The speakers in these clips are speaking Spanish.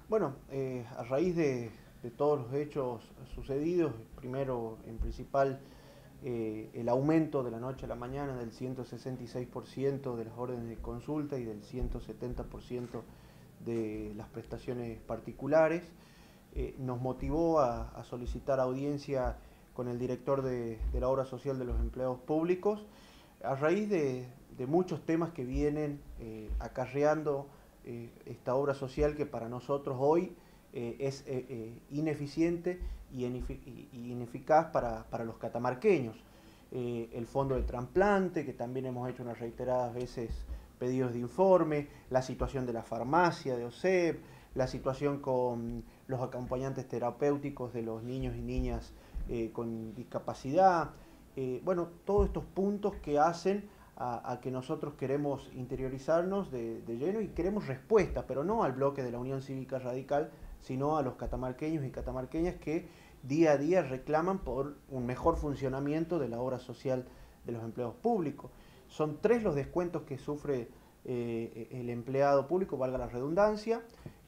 Bueno, a raíz de todos los hechos sucedidos, primero en principal el aumento de la noche a la mañana del 166% de las órdenes de consulta y del 170% de las prestaciones particulares, nos motivó a solicitar audiencia con el director de la obra social de los empleados públicos a raíz de muchos temas que vienen acarreando esta obra social que para nosotros hoy es ineficiente y ineficaz para los catamarqueños. El fondo de trasplante, que también hemos hecho unas reiteradas veces pedidos de informe, la situación de la farmacia de OSEP, la situación con los acompañantes terapéuticos de los niños y niñas con discapacidad. Bueno, todos estos puntos que hacen a que nosotros queremos interiorizarnos de lleno y queremos respuesta, pero no al bloque de la Unión Cívica Radical, sino a los catamarqueños y catamarqueñas que día a día reclaman por un mejor funcionamiento de la obra social de los empleados públicos. Son tres los descuentos que sufre el empleado público, valga la redundancia,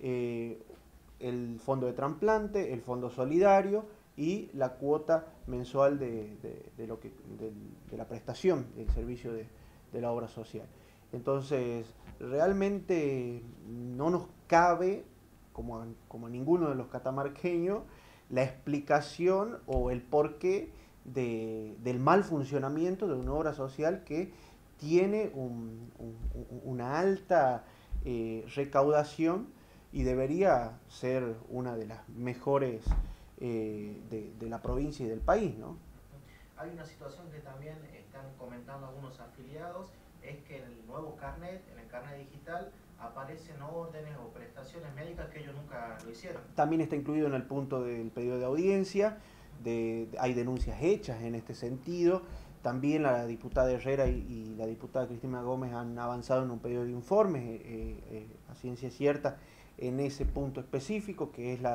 el fondo de trasplante, el fondo solidario y la cuota mensual de la prestación del servicio de la obra social. Entonces, realmente no nos cabe, como a ninguno de los catamarqueños, la explicación o el porqué del mal funcionamiento de una obra social que tiene una alta recaudación y debería ser una de las mejores de la provincia y del país, ¿no? Hay una situación que también están comentando algunos afiliados, es que en el nuevo carnet, en el carnet digital, aparecen órdenes o prestaciones médicas que ellos nunca lo hicieron. También está incluido en el punto del pedido de audiencia, hay denuncias hechas en este sentido. También la diputada Herrera y la diputada Cristina Gómez han avanzado en un pedido de informes a ciencia cierta en ese punto específico, que es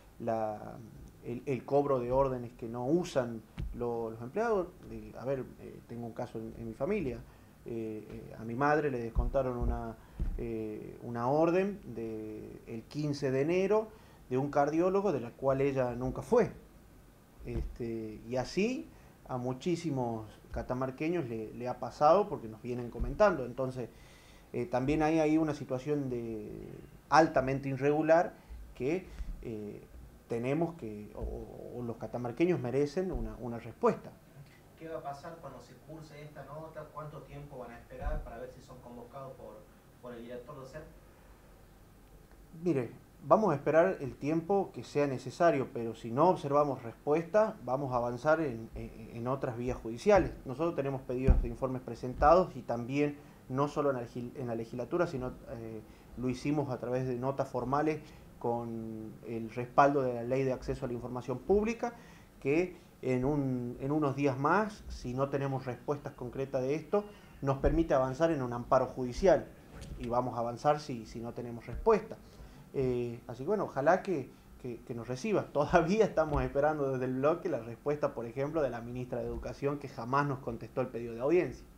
el cobro de órdenes que no usan los empleados. A ver, tengo un caso en mi familia. A mi madre le descontaron una orden el 15 de enero de un cardiólogo de la cual ella nunca fue. Y así a muchísimos catamarqueños le ha pasado porque nos vienen comentando. Entonces, también hay ahí una situación altamente irregular que tenemos o los catamarqueños merecen una respuesta. ¿Qué va a pasar cuando se curse esta nota? ¿Cuánto tiempo van a esperar para ver si son convocados por el director de OSEP? Mire, vamos a esperar el tiempo que sea necesario, pero si no observamos respuesta, vamos a avanzar en otras vías judiciales. Nosotros tenemos pedidos de informes presentados y también no solo en la legislatura, sino lo hicimos a través de notas formales con el respaldo de la Ley de Acceso a la Información Pública, que en unos días más, si no tenemos respuestas concretas de esto, nos permite avanzar en un amparo judicial. Y vamos a avanzar si no tenemos respuesta. Así que bueno, ojalá que nos reciba. Todavía estamos esperando desde el bloque la respuesta, por ejemplo, de la ministra de Educación, que jamás nos contestó el pedido de audiencia.